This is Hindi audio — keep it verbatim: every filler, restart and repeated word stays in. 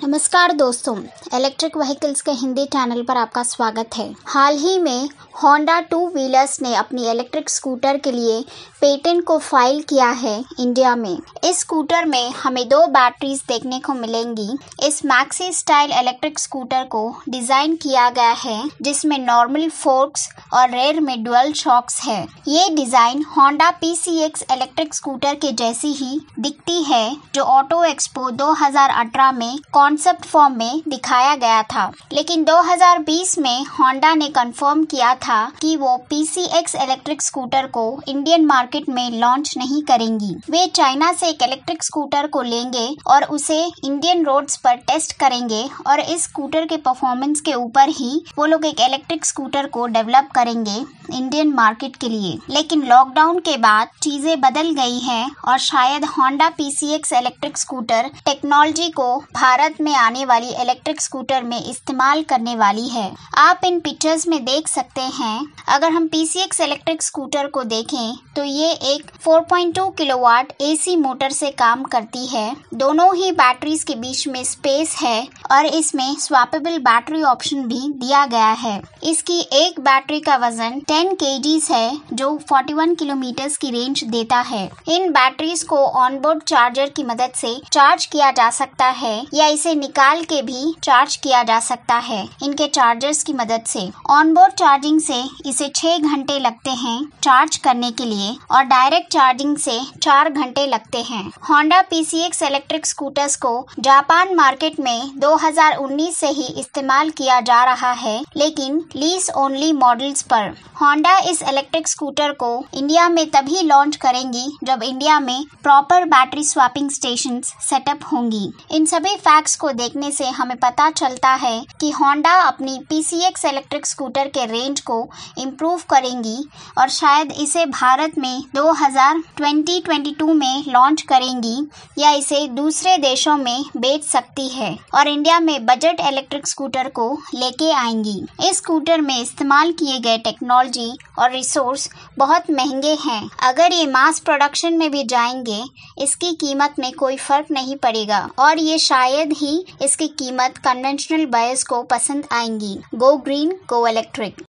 नमस्कार दोस्तों, इलेक्ट्रिक व्हीकल्स के हिंदी चैनल पर आपका स्वागत है। हाल ही में होंडा टू व्हीलर्स ने अपनी इलेक्ट्रिक स्कूटर के लिए पेटेंट को फाइल किया है इंडिया में। इस स्कूटर में हमें दो बैटरीज देखने को मिलेंगी। इस मैक्सी स्टाइल इलेक्ट्रिक स्कूटर को डिजाइन किया गया है जिसमें नॉर्मल फोर्क्स और रेयर में डुअल शॉक्स है। ये design Honda P C X electric scooter के जैसी ही दिखती है जो ऑटो एक्सपो दो हज़ार अठारह में कॉन्सेप्ट फॉर्म में दिखाया गया था, लेकिन दो हज़ार बीस में होंडा ने कंफर्म किया था कि वो P C X electric scooter को इंडियन मार्केट में लॉन्च नहीं करेंगी। वे चाइना से एक इलेक्ट्रिक स्कूटर को लेंगे और उसे इंडियन रोड्स पर टेस्ट करेंगे और इस स्कूटर के परफॉर्मेंस के ऊपर ही वो लोग एक इलेक्ट्रिक स्कूटर को डेवलप करेंगे इंडियन मार्केट के लिए। लेकिन लॉकडाउन के बाद चीजें बदल गई हैं और शायद Honda P C X electric scooter technology को भारत में आने वाली इलेक्ट्रिक स्कूटर में इस्तेमाल करने वाली है। आप इन पिक्चर्स में देख सकते हैं। अगर हम P C X electric scooter को देखें तो ये एक चार पॉइंट दो किलोवाट ए सी मोटर से काम करती है। दोनों ही बैटरीज के बीच में स्पेस है और इसमें स्वैपेबल बैटरी ऑप्शन भी दिया गया है। इसकी एक बैटरी का वजन दस केजीज है जो इकतालीस किलोमीटर की रेंज देता है। इन बैटरीज को ऑनबोर्ड चार्जर की मदद से चार्ज किया जा सकता है या इसे निकाल के भी चार्ज किया जा सकता है इनके चार्जर्स की मदद से। ऑनबोर्ड चार्जिंग से इसे छह घंटे लगते हैं चार्ज करने के लिए और डायरेक्ट चार्जिंग से चार घंटे लगते हैं। Honda P C X electric scooters को जापान मार्केट में दो हज़ार उन्नीस से ही इस्तेमाल किया जा रहा है, लेकिन लीज ओनली मॉडल्स पर। होंडा इस इलेक्ट्रिक स्कूटर को इंडिया में तभी लॉन्च करेंगी जब इंडिया में proper battery swapping station setup होंगी। इन सभी फैक्ट्स को देखने से हमें पता चलता है कि होंडा अपनी P C X electric scooter के रेंज को इम्प्रूव करेंगी और शायद इसे भारत में दो हज़ार बाईस में लॉन्च करेंगी या इसे दूसरे देशों में बेच सकती है और इंडिया में बजट इलेक्ट्रिक स्कूटर को लेके आएंगी। इस स्कूटर में इस्तेमाल किए गए टेक्नोलॉजी और रिसोर्स बहुत महंगे हैं। अगर ये मास प्रोडक्शन में भी जाएंगे इसकी कीमत में कोई फर्क नहीं पड़ेगा और ये शायद ही इसकी कीमत कन्वेंशनल बायर्स को पसंद आएंगी। Go green, go electric.